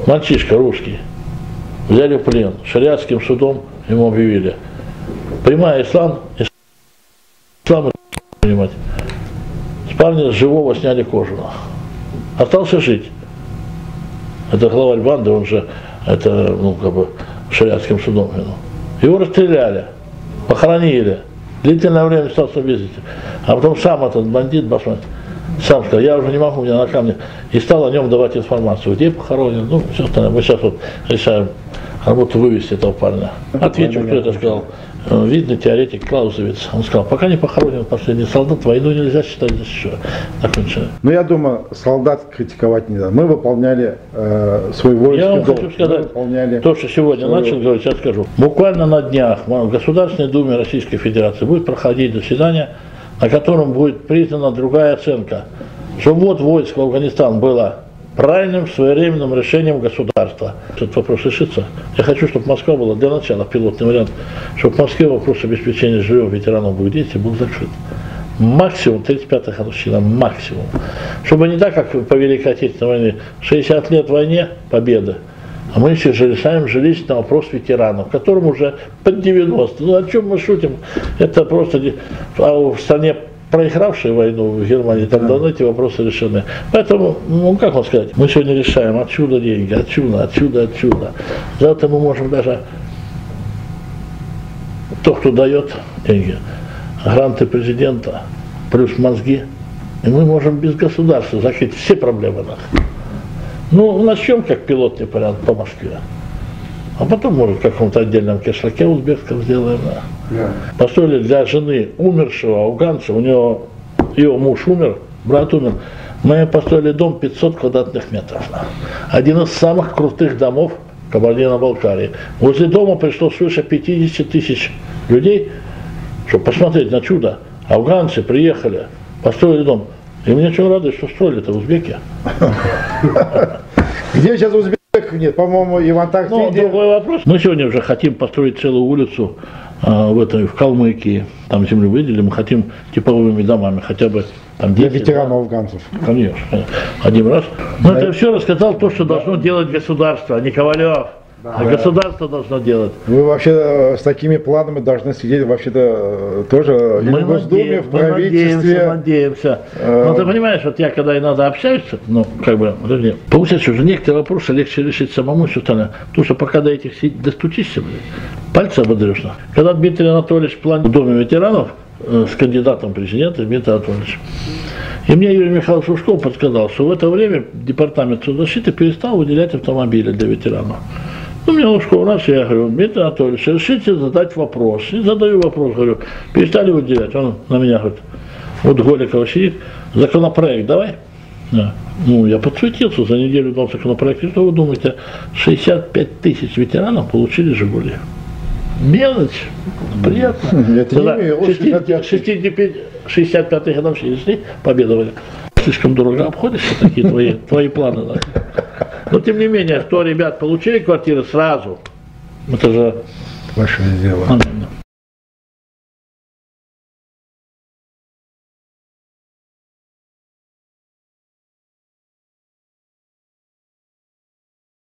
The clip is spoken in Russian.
Мальчишка русский. Взяли в плен. Шариатским судом ему объявили. Прямая ислам понимать. С парня с живого сняли кожу. Остался жить. Это главарь банды, он же, это, ну, как бы, шариатским судом. Его расстреляли, похоронили. Длительное время остался без вести. А потом сам этот бандит, басман, сам сказал, я уже не могу, у меня на камне. И стал о нем давать информацию, где похоронен, ну, все остальное. Мы сейчас вот решаем работу вывести этого парня. Отвечу, кто это сказал. Видный теоретик Клаузевиц. Он сказал, пока не похоронен последний солдат, войну нельзя считать законченной. Ну, я думаю, солдат критиковать не надо. Мы выполняли свой воинский долг. Я вам долг. хочу сказать, то, что сегодня начал говорить, сейчас скажу. Буквально на днях в Государственной Думе Российской Федерации будет проходить заседание, на котором будет признана другая оценка, что ввод войск в Афганистан было правильным своевременным решением государства. Этот вопрос решится. Я хочу, чтобы Москва была для начала пилотный вариант, чтобы в Москве вопрос обеспечения жильем ветеранов боевых действий был закрыт. Максимум 35-я годовщина, максимум. Чтобы не так, как по Великой Отечественной войне, 60 лет войне, победы, а мы еще же решаем жилищный вопрос ветеранов, которым уже под 90. Ну о чем мы шутим? Это просто в стране, проигравшие войну в Германии, там давно эти вопросы решены. Поэтому, ну как вам сказать, мы сегодня решаем отсюда деньги, отсюда. Завтра мы можем даже, тот, кто дает деньги, гранты президента, плюс мозги, и мы можем без государства закрыть все проблемы наши. Ну, начнем как пилотный вариант по Москве. А потом, может, в каком-то отдельном кишлаке узбекском сделаем. Да. Построили для жены умершего афганца, у него, ее муж умер, брат умер, мы построили дом 500 квадратных метров. Один из самых крутых домов Кабардино-Балкарии. Возле дома пришло свыше 50 тысяч людей, чтобы посмотреть на чудо. Афганцы приехали, построили дом. И мне что радует, что строили-то узбеки. Где сейчас узбек? Нет, по-моему, и в Антарктиде. Ну, другой вопрос. Мы сегодня уже хотим построить целую улицу в Калмыкии. Там землю выделили, мы хотим типовыми домами, хотя бы там 10. Для ветеранов афганцев. Конечно. Один раз. Но это все рассказал то, что должно делать государство, а не Ковалев. А государство должно делать. Вы вообще с такими планами должны сидеть вообще-то тоже в Госдуме, в правительстве. Надеемся. Но ты понимаешь, вот я когда иногда общаюсь, ну, как бы, получается, уже некоторые вопросы легче решить самому, все остальное. Потому что пока до этих достучишься, пальцы ободрешь. Когда Дмитрий Анатольевич в плане в Доме ветеранов с кандидатом президента Дмитрий Анатольевич. И мне Юрий Михайлович Ушков подсказал, что в это время Департамент соцзащиты перестал выделять автомобили для ветеранов. Ну, мне Ушков раз, я говорю, Дмитрий Анатольевич, решите задать вопрос. И задаю вопрос, говорю, перестали выделять. Он на меня говорит, вот Голикова сидит, законопроект давай. Да. Ну, я подсуетился, за неделю дал законопроект. И что вы думаете, 65 тысяч ветеранов получили «Жигули». Мелочь, приятно. Это не 65-й годовщине победовали. Слишком дорого обходишься, такие твои планы. Да? Но тем не менее, что ребят получили квартиры сразу, это же ваше дело.